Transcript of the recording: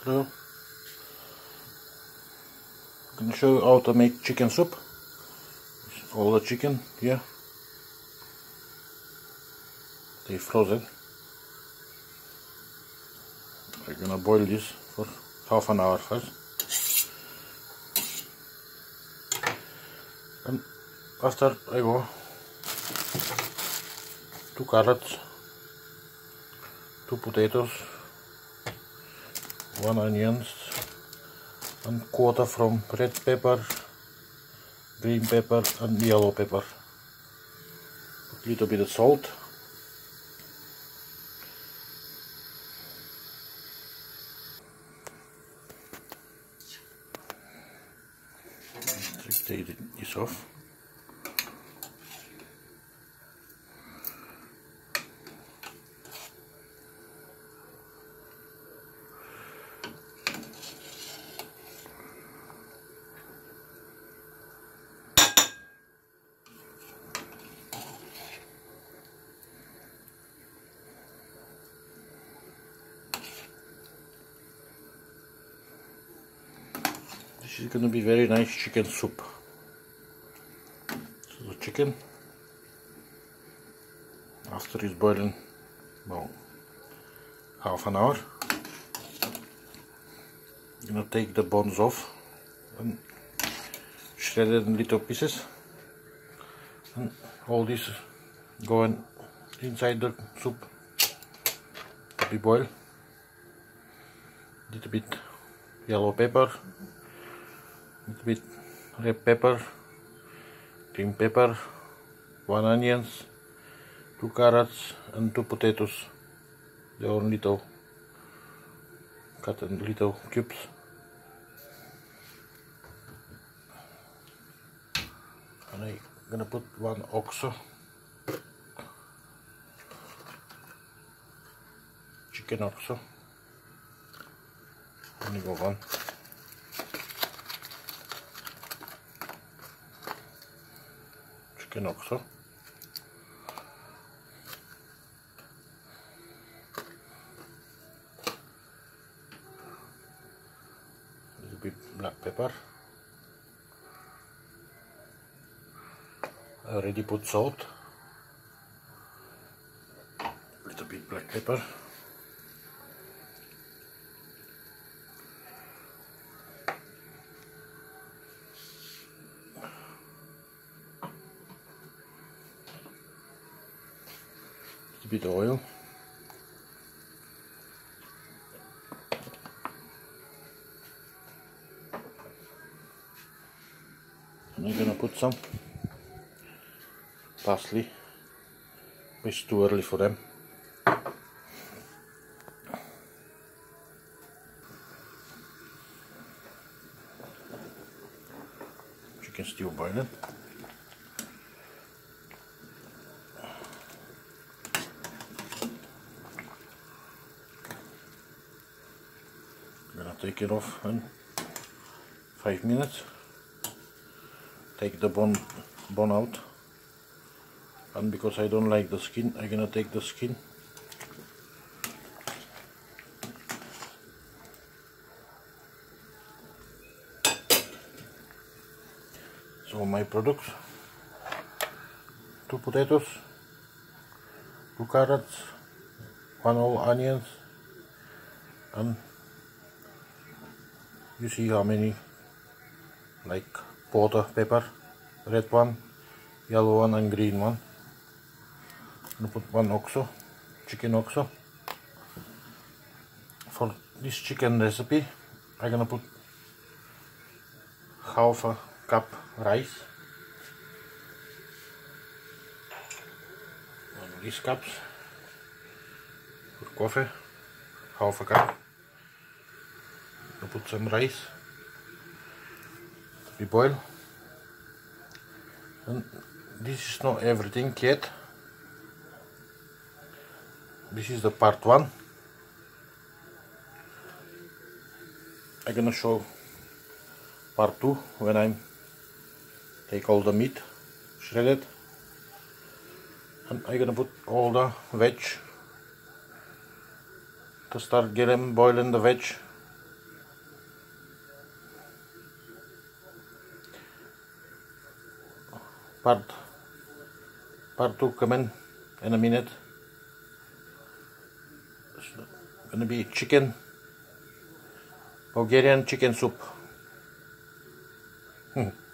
So, I'm going to show you how to make chicken soup. All the chicken here, they frozen. I'm going to boil this for half an hour first. And after I go 2 carrots, 2 potatoes, 1 onions, and quarter from red pepper, green pepper and yellow pepper. A little bit of salt. Take this off. This is going to be very nice chicken soup. So the chicken, after it's boiling about half an hour, I'm going to take the bones off and shred it in little pieces, and all this going inside the soup to be boiled. Little bit yellow pepper, little bit red pepper, green pepper, 1 onions, 2 carrots and 2 potatoes. They are little, cut in little cubes. And I'm gonna put 1 oxo, chicken oxo. Only go 1. Chicken oxo. A little bit black pepper. I already put salt. A little bit black pepper. A bit of oil, and I'm gonna put some parsley, but it's too early for them. Chicken still boiling. Take it off in 5 minutes. Take the bone out, and because I don't like the skin, I'm gonna take the skin. So my products: 2 potatoes, 2 carrots, 1 whole onions, and you see how many, like powder pepper, red one, yellow one and green one. I'm gonna put 1 oxo, chicken oxo. For this chicken recipe, I'm gonna put half a cup rice. 1 of these cups. For coffee, half a cup. I put some rice to be boiled, and this is not everything yet. This is the part 1. I'm gonna show part 2 when I take all the meat shredded, and I'm gonna put all the veg to start getting boiling the veg part 2 coming in a minute. It's gonna be chicken, Bulgarian chicken soup.